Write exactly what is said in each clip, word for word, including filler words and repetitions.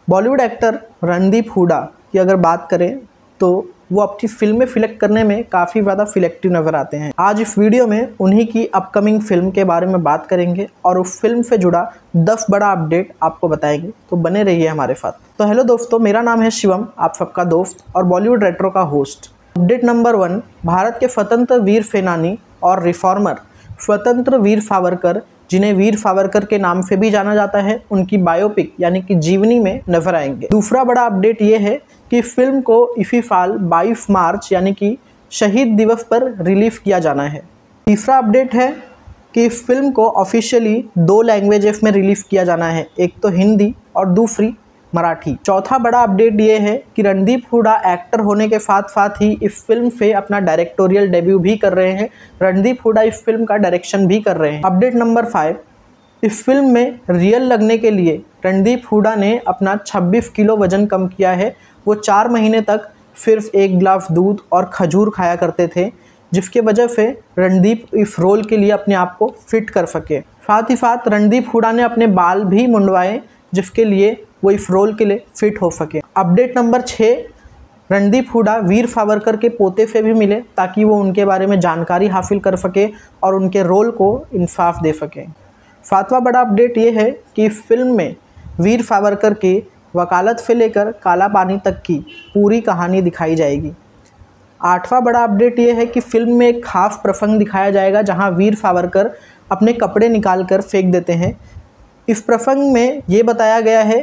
Bollywood actor Randeep Hooda की अगर बात करें तो वो अपनी फिल्में सिलेक्ट करने में काफ़ी ज़्यादा सिलेक्टिव नज़र आते हैं। आज इस वीडियो में उन्हीं की अपकमिंग फिल्म के बारे में बात करेंगे और उस फिल्म से जुड़ा दस बड़ा अपडेट आपको बताएंगे, तो बने रहिए हमारे साथ। तो हेलो दोस्तों, मेरा नाम है शिवम, आप सबका दोस्त और बॉलीवुड रेट्रो का host. Update number one, Bharat के स्वतंत्र वीर सेनानी और रिफॉर्मर स्वतंत्र वीर सावरकर, जिन्हें वीर सावरकर के नाम से भी जाना जाता है, उनकी बायोपिक यानी कि जीवनी में नजर आएंगे। दूसरा बड़ा अपडेट ये है कि फिल्म को इसी साल बाईस मार्च यानी कि शहीद दिवस पर रिलीज किया जाना है। तीसरा अपडेट है कि इस फिल्म को ऑफिशियली दो लैंग्वेजेस में रिलीज किया जाना है, एक तो हिंदी और दूसरी मराठी। चौथा बड़ा अपडेट ये है कि रणदीप हुडा एक्टर होने के साथ साथ ही इस फिल्म से अपना डायरेक्टोरियल डेब्यू भी कर रहे हैं। रणदीप हुडा इस फिल्म का डायरेक्शन भी कर रहे हैं। अपडेट नंबर फाइव, इस फिल्म में रियल लगने के लिए रणदीप हुडा ने अपना छब्बीस किलो वजन कम किया है। वो चार महीने तक सिर्फ एक गिलास दूध और खजूर खाया करते थे, जिसके वजह से रणदीप इस रोल के लिए अपने आप को फिट कर सके। साथ ही साथ रणदीप हुडा ने अपने बाल भी मुंडवाए, जिसके लिए वो इस रोल के लिए फिट हो सके। अपडेट नंबर छः, रणदीप हुडा वीर सावरकर के पोते से भी मिले ताकि वो उनके बारे में जानकारी हासिल कर सके और उनके रोल को इंसाफ दे सके। सातवां बड़ा अपडेट ये है कि इस फिल्म में वीर सावरकर की वकालत से लेकर काला पानी तक की पूरी कहानी दिखाई जाएगी। आठवां बड़ा अपडेट ये है कि फिल्म में एक खास प्रसंग दिखाया जाएगा जहां वीर सावरकर अपने कपड़े निकाल कर फेंक देते हैं। इस प्रसंग में ये बताया गया है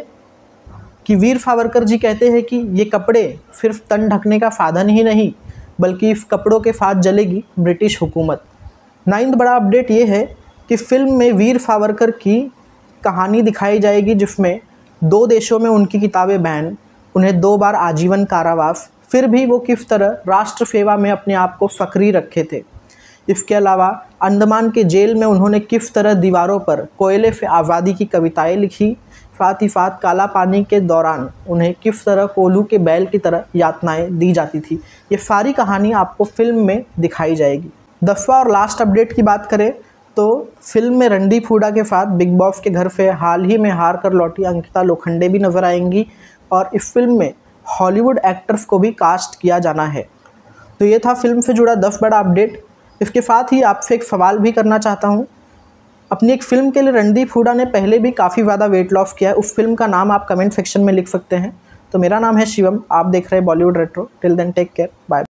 कि वीर सावरकर जी कहते हैं कि ये कपड़े सिर्फ तन ढकने का साधन ही नहीं, बल्कि इस कपड़ों के साथ जलेगी ब्रिटिश हुकूमत। नाइन्थ बड़ा अपडेट ये है कि फिल्म में वीर सावरकर की कहानी दिखाई जाएगी, जिसमें दो देशों में उनकी किताबें बैन, उन्हें दो बार आजीवन कारावास, फिर भी वो किस तरह राष्ट्र सेवा में अपने आप को सक्रिय रखे थे। इसके अलावा अंडमान के जेल में उन्होंने किस तरह दीवारों पर कोयले से आज़ादी की कविताएं लिखी, साथ ही साथ काला पानी के दौरान उन्हें किस तरह कोल्हू के बैल की तरह यातनाएं दी जाती थी। ये सारी कहानी आपको फिल्म में दिखाई जाएगी। दसवां और लास्ट अपडेट की बात करें तो फिल्म में रणदीप हुडा के साथ बिग बॉस के घर से हाल ही में हार कर लौटी अंकिता लोखंडे भी नजर आएंगी और इस फिल्म में हॉलीवुड एक्टर्स को भी कास्ट किया जाना है। तो ये था फिल्म से जुड़ा दस बड़ा अपडेट। इसके साथ ही आपसे एक सवाल भी करना चाहता हूँ। अपनी एक फिल्म के लिए रणदीप हुडा ने पहले भी काफ़ी ज़्यादा वेट लॉस किया है, उस फिल्म का नाम आप कमेंट सेक्शन में लिख सकते हैं। तो मेरा नाम है शिवम, आप देख रहे हैं Bollywood retro. Till then take care, bye.